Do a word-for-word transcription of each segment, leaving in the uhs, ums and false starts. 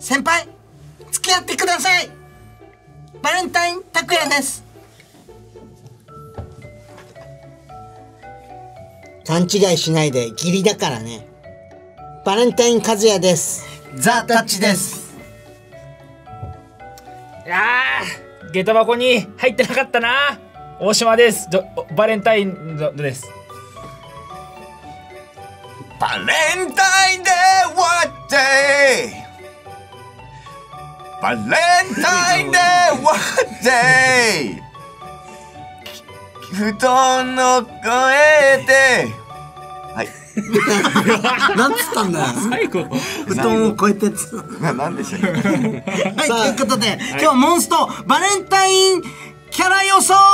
先輩付き合ってください。バレンタイン拓也です。 勘違いしないで、義理だからね。バレンタイン和也です。 ザ・タッチです。 いやー、下駄箱に入ってなかったな。大島です。バレンタインです。 バレンタインデー What day? バレンタインデー What day? 布団の越えて、はい。 なんつったんだよ。 最後布団を超えてつ。 な、なんでしょう。はい、 ということで、今日はモンストバレンタインキャラ予想。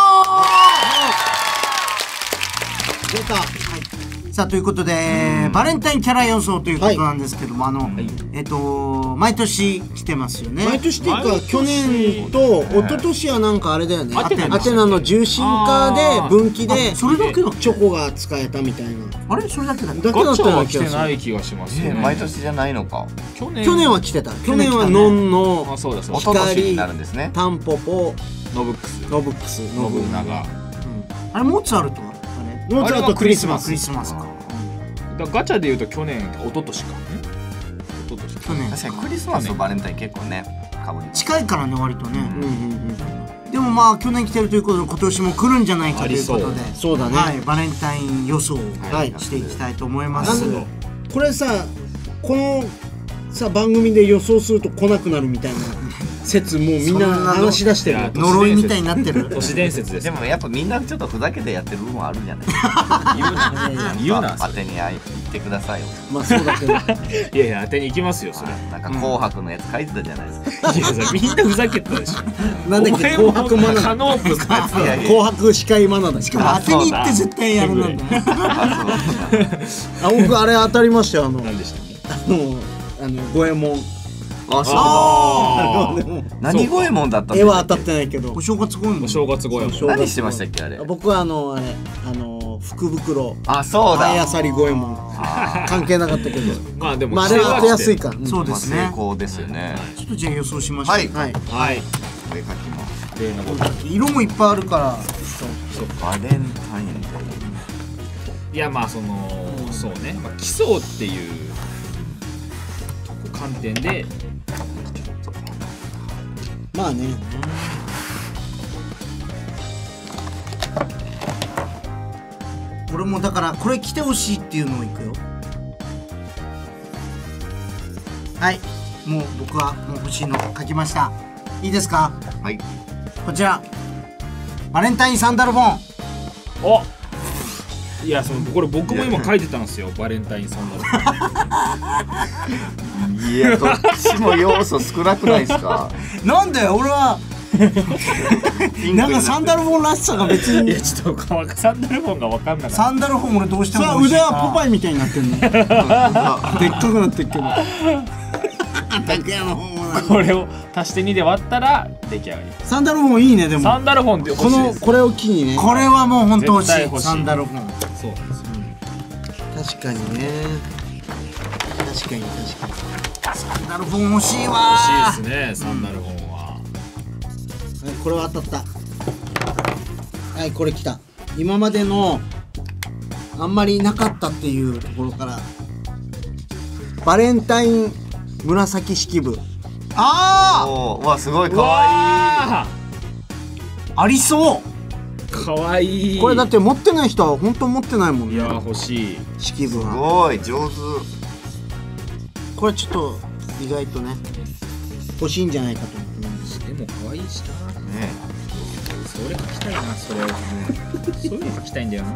出た。 さあということで、バレンタインキャラ予想ということなんですけども、あの、えっと毎年来てますよね。 毎年っていうか、去年と一昨年はなんかあれだよね。 アテナアテナの重心化で分岐でそれだけだ。 チョコが使えたみたいな。 あれそれだけだ。 だけだったガチャはような気がする。 来てない気がしますえ、 ね。 毎年じゃないのか。 去年去年は来てた。去年はノンのあ、そうだそうだ。 一昨年になるんですね。 タンポポ、 ノブックス、 ノブックス、 信長。 あれモーツァルトはあれモーツァルトクリスマス。 クリスマスか。 だからガチャで言うと去年、一昨年か。一昨年。 去年確かにクリスマスとバレンタイン結構ね、かぶります。 近いからね割とね。 うんうんうん。 でもまあ去年来てるということで今年も来るんじゃないかということで、 そうだね。 はい、バレンタイン予想をはいしていきたいと思いまなんす。 でこれさ、このさ番組で予想すると来なくなるみたいな説もうみんな話し出してる。 呪いみたいになってる。 都市伝説です。 でもやっぱみんなちょっとふざけてやってる部分あるじゃないですか。言うな、 言うな当てに言ってくださいよ。 まあそうだけど。 いやいや、当てに行きますよ、それ。 なんか紅白のやつ書いてたじゃないですか。 いや、それみんなふざけてたでしょ。 なんだっけ、紅白マナカノープのやつだ。 紅白司会マナだっけ。 しかも当てに行って絶対やるなんだね。 あ、僕あれ当たりましたよ。あの何でしたっけ。 あのあの五右衛門。 あ、そうあだ。何五右衛門だったん絵は当たっってないけどお。正月ごいもおん。 正月後やもん。 何してましたっけあれ。 僕はあのあれあの福袋。 あ、そうだ。 あやさり五右衛門。関係なかったけど。 まあでも、 まああれは当てやすいか。 そうでまあ成すね。 功ですよね。 ちょっとじゃあ予想しましょう。 はいはい。 はい。 お絵描きも。 例のこと。 色もいっぱいあるから。 バレンタインいや、まあその、そうね。まあ基礎っていう観点で。 まあね。 俺もだからこれ来てほしいっていうのをいくよ。はい、もう僕はもう欲しいの書きました。いいですか。 はい。 こちらバレンタインサンダル本。 お。いや、そのこれ僕も今書いてたんですよ。バレンタインサンダル。 いや、どっちも要素少なくないですか。 なんだよ俺はなんかサンダル本らしさが別いに。 や、ちょっとサンダル本が分かんなかった。 サンダル本俺どうしてもさあ欲しいな。 腕はポパイみたいになってんの。でっかくなってっけど。拓也の本はな。 これを足してにで割ったら出来上がり。 サンダル本いいねでも。 サンダル本って欲こしいです。 のこれを機にね。 これはもう本当欲しい。 絶対欲しいサンダル本。 そうなんですよ。 確かにね。確かに確かに。 サンダル本欲しいわ欲しいですね、サンダル本は。 はい、これは当たった。はい、これ来た。今までのあんまりなかったっていうところからバレンタイン紫式部。 あおー、うわ、すごい可愛い。 わあありそう。 ー、かわいい。 これだって持ってない人は本当持ってないもんね。 いや、欲しい。 す式部は。 ごい上手。 これちょっと意外とね欲しいんじゃないかと思ってます。 でも可愛いしな。 ね。 それ書きたいな、それを。そういうの書きたいんだよな。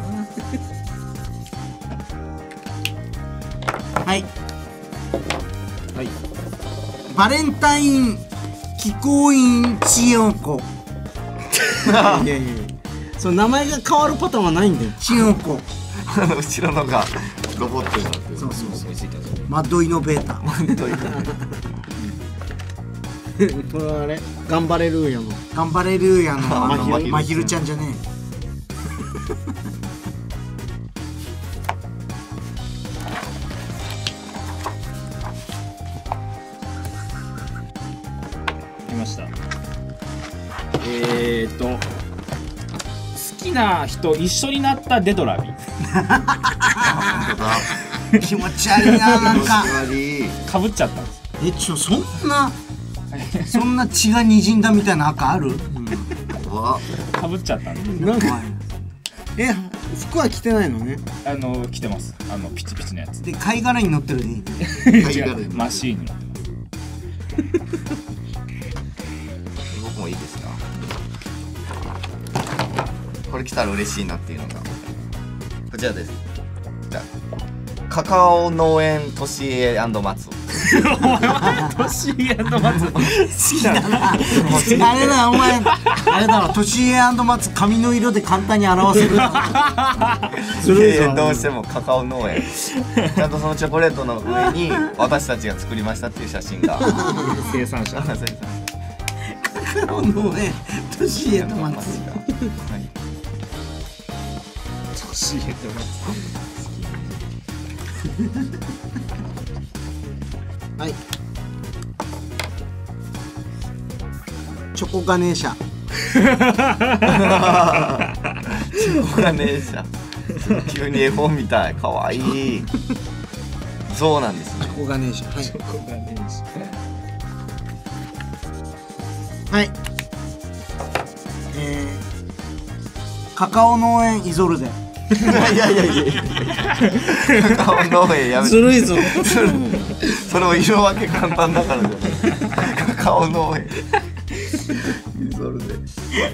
はい、 はい。 バレンタイン気候員千代子。 いやいやいや、その名前が変わるパターンはないんだよ。 千代子。 後ろのがロボットになってる。 そうそうそう。 思いついたぞ。 マッドイノベーター。 これはあれ頑張れるやの。 頑張れるやのあのまひるまひるちゃんじゃねえ。 ました。えーと好きな人一緒になったデドラミ。 気持ち悪いな、なんかかぶっちゃったんです。 え、ちょ、そんなそんな血が滲んだみたいな赤ある？ かぶっちゃったんで。 なんかえ、服は着てないのね。 あの着てます。あのピチピチのやつ。 で、貝殻に乗ってるでいいね。 違う、マシーンに乗ってます。 僕もいいですか。これ来たら嬉しいなっていうのがこちらです。じゃあカカオ農園としえ&松。 としえ&松好きだな。 あれだ、お前あれだろ、としえ&松髪の色で簡単に表せる。 ずるいぞ。 どうしてもカカオ農園ちゃんとそのチョコレートの上に私たちが作りましたっていう写真が生産者。 カカオ農園としえ&松。 はいとしえ&松。 はい。チョコガネーシャ。 チョコガネーシャ急に絵本みたい。かわいい。そうなんですね。 チョコガネーシャ。はい。 チョコガネーシはい。 えー、カカオ農園イゾルデ。 いやいやいやいやカカオ農園やめて。 ずるいぞ。 それも色分け簡単だからじゃない。カカオ農園それで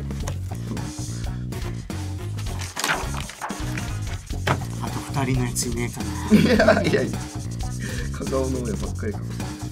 あとふたりのやついねえかな。 いやいやいやカカオ農園ばっかりか。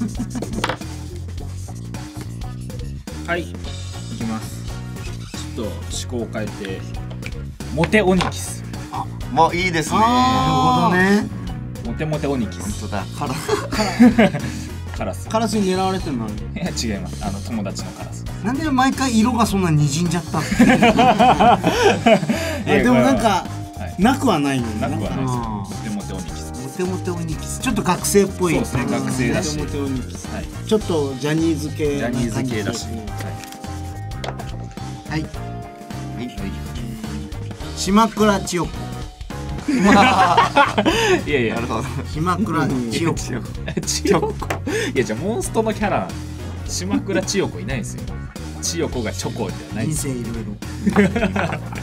はい、いきます。ちょっと思考を変えてモテオニキス。 もういいですね。 なるほどね。 モテモテオニキス。 本当だ。カラカラス。 カラスに狙われてるのある。 いや違います。あの友達のカラス。 なんで毎回色がそんな滲んじゃったって。 あでもなんかはいなくはないよね。 なくはないですよ。 あモテモテオニキス。 モテモテオニキス、ちょっと学生っぽい。 そうですね、学生だし。 モテモテオニキス。 はい。 ちょっとジャニーズ系ジャニーズ系だし。 な感じはい。 はいはい島倉千代子。 いやいやなるほど。 島倉千代子。 千代子。いやじゃあモンストのキャラ島倉千代子いないんですよ。千代子がチョコじゃないん人ですよ。 生いろいろ。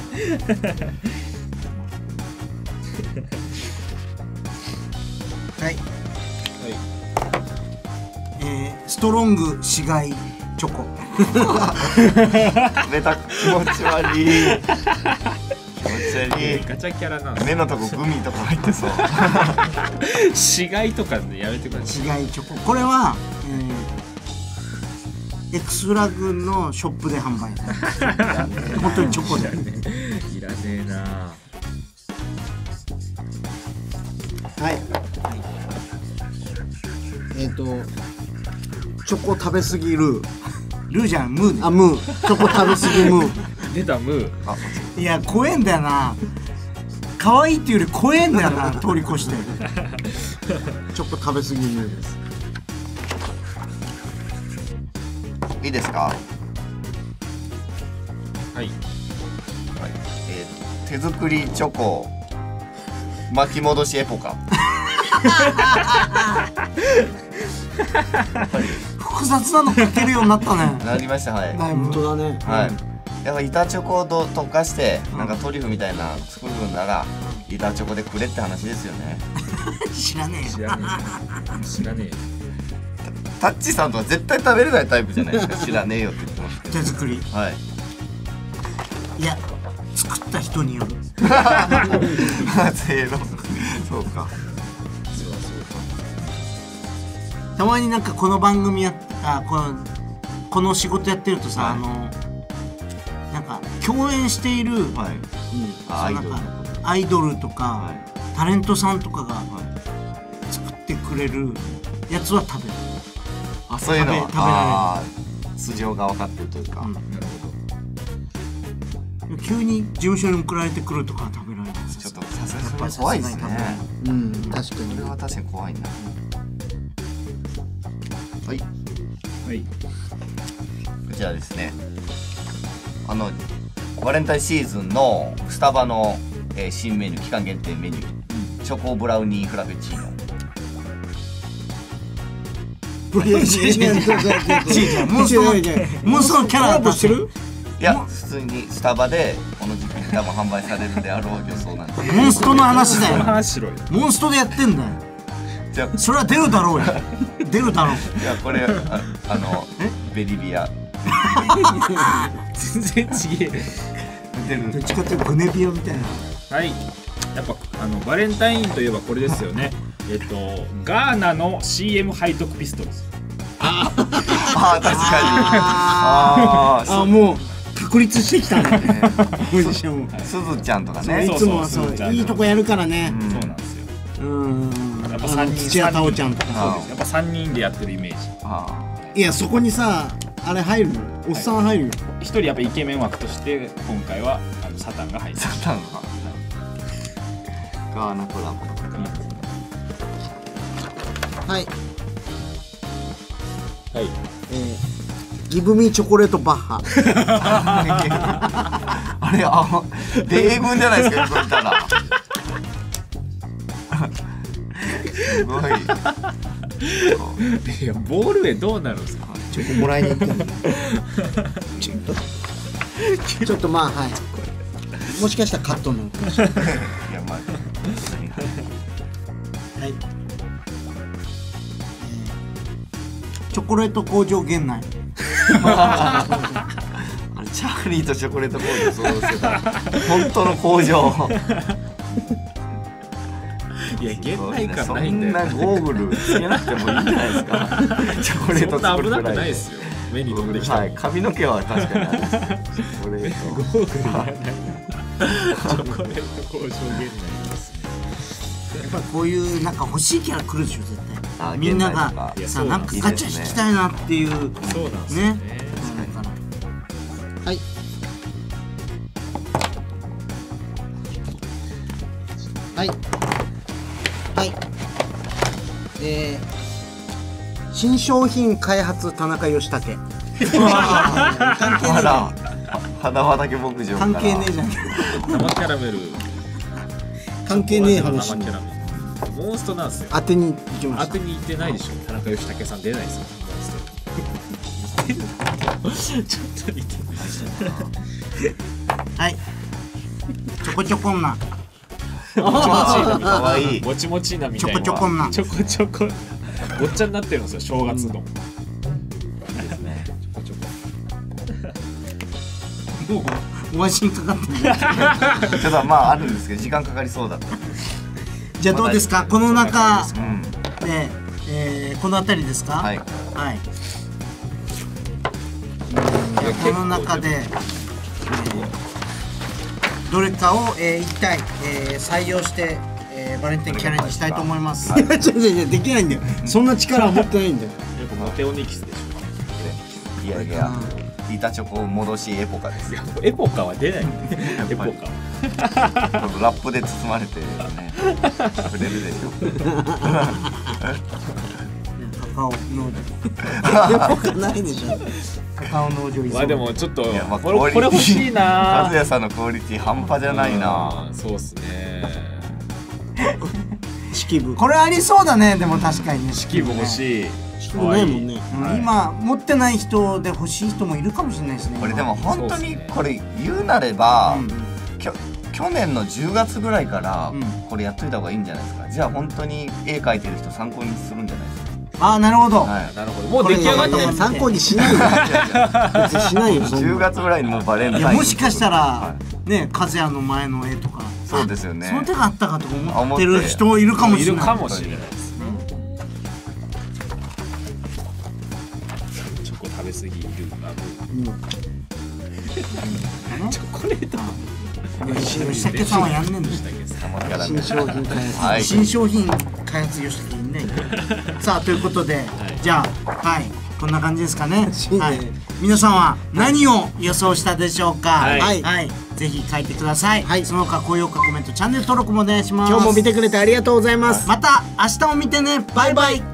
はい。えー、ストロング市街チョコ。 ベタ気持ち悪い。気持ち悪い。 ガチャキャラなんです目のとこグミとか入ってそう。 死骸とかでやめてくださ市街チョコ。これは、えー、X フラグのショップで販売。本当にチョコで。 い。いらねえな。 はい。えっとチョコ食べ過ぎる。 ルーじゃん、ムーね。 あ、ムー。チョコ食べ過ぎムー。 出たムー。 あ、 いや、怖えんだよな。可愛いっていうより怖えんだよな、通り越して。 チョコ食べ過ぎムーです。 いいですか。 はい。 はい、えー、手作りチョコ巻き戻しエポカ。 複雑なの書けるようになったね。 なりました。はいだいぶ。 本当だね。 はい。やっぱ板チョコをど溶かしてなんかトリュフみたいな作るなら板チョコでくれって話ですよね。 知らねえよ。 知らねえ。知らねえ。 タッチさんとは絶対食べれないタイプじゃないですか。知らねえよって言ってますけ手作り。 ど。はい。 いや、作った人による。 正論。そうか。 たまになんかこの番組やっあこのこの仕事やってるとさ、 はいあのなんか共演している、 はい。あ、アイドルのなんかこと。 アイドルとか、 はい。 タレントさんとかがはい。 作ってくれるやつは食べる。 あ、そういうのは食べ食べられるあー素性が分かってるというか。 うんなるほど。 急に事務所に送られてくるとかは食べられない。 ちょっとさすがにそれはやっぱりさ怖いですすがに食べられねない。 うん、確かそれに。 は確かに怖いな。はい。 はい。 ちらですね、あのバレンタインシーズンのスタバの、えー、新メニュー、期間限定メニュー、チョコブラウニーフラペチーノ。 いやいやいやいやモンストのモンストのキャラ出してる。 いや普通にスタバでこの時期に多分販売されるであろう予想なんです。 モンストの話だそのよ。 話しろよ。 モンストでやってんだよ。 じゃあそれは出るだろうよ。出るだろう。 いやこれ あ, あのベリビア全然違え。 出る。 どっちかっていうとグネビオみたいな。 はい。やっぱあのバレンタインといえばこれですよね。えっとガーナの シーエム 背徳ピストルズ。 ああ確かに。 あああもう確立してきたね。ポジションを。 すずちゃんとかね。 いつもはそういいとこやるからね。 そうなんですよ。 うん。 やっぱ三人。 土屋太鳳ちゃんとか。 そうです。やっぱ三人でやってるイメージ。 いやそこにさあれ入るの。おっさん入るよ。 一人やっぱイケメン枠として今回はあのサタンが入ってる。 サタンが。ガーナコラボとか。 はいはい。 えーギブミーチョコレートバッハ。 あれあ米軍じゃないですか、そういったら。すごい。 いやボールへどうなるんですか。 チョコもらいに行ったんだ。ちょっとちょっとまあはいもしかしたらカットなのかもしれない。 いやまあ。 はい、 チョコレート工場源内。 あれチャーリーとチョコレート工場想像してた。本当の工場。 いや現代感ないんだよ。 そんなゴーグルつけなくてもいいんじゃないですか。チョコレート作るくらい。 そんな危なくないですよ。目に飛んできた。 はい、髪の毛は確かにある。チョコレート。 ゴーグルいらない。チョコレート工場現代ですね。 やっぱこういうなんか欲しいキャラ来るでしょ絶あ対。みんながいやさそうなんですなんかガチャ引きたいなっていうそうなんですよね。 ね。 はいはいはいえー、新商品開発田中義武。関係ねえじあらゃん。 花畑牧場から。 関係ねえじゃん。 生キャラメル。 関係ねえ話生キャラメル。モンストなんですよ。 当てに行きました当てに行ってないでしょ。田中義武さん出ないですよ。モンスト。ちょっと似てない。 はい。ちょこちょこんな。 もちもちかわいい。 もちもちなみたいな。 ちょこちょこんなちょこちょこ。ごっちゃになってるんですよ。正月の。 ですね。 ちょこちょこ。 もうお前しにかかってる。 ちょっとまああるんですけど時間かかりそうだった。 じゃあどうですかこの中うん。 で、えー、この辺りですか。 はい。 はい。じゃあこの中で、えー、どれかを、えー、一体、えー、採用して、えー、バレンタインキャラにしたいと思います。 いや違う違う違うできないんだよ。そんな力は持ってないんだよ。 やっぱモテオニキスでしょ。 いやいや板チョコ戻しエポカですよ。 エポカは出ない。エポカ。 このラップで包まれてね触れるでしょ。 カカオ農僕ないでしょ。 場。カカオ農場依存。 まあでもちょっといやまあこれこれ欲しいな。 和也さんのクオリティ半端じゃないな。 うんそうっすね。 式部。 これありそうだね。でも確かにね。 式部欲しい。 式部ないもんね。 うん今持ってない人で欲しい人もいるかもしれないですね。 これでも本当にこれ言うなれば、 うんきょ去年のじゅうがつぐらいからうんこれやっといた方がいいんじゃないですか。じゃあ本当に絵描いてる人参考にするんじゃないですか。 ああなるほど。 はい。 なるほど。もう出来上がっていやいやます。 参考にしないよ。別にしないよ。そんなじゅうがつぐらいにもうバレンタイン。 いやもしかしたら、 はね和也の前の絵とか。 そうですよね。 その手があったかとか思ってる人いるかもしいるれない。 かもしれないですね。チョコ食べ過ぎるな。チョコレート。 吉武さんはやんねんだよ。 新商品開発。 はい。 新商品開発吉武いないんだよ。さあということで、じゃあはいこんな感じですかね。 いねはい。皆さんは何を予想したでしょうか。 はいはい。はいぜひ書いてください。はい。その他高評価コメントチャンネル登録もお願いします。 今日も見てくれてありがとうございます。 また明日も見てね。バイバイ。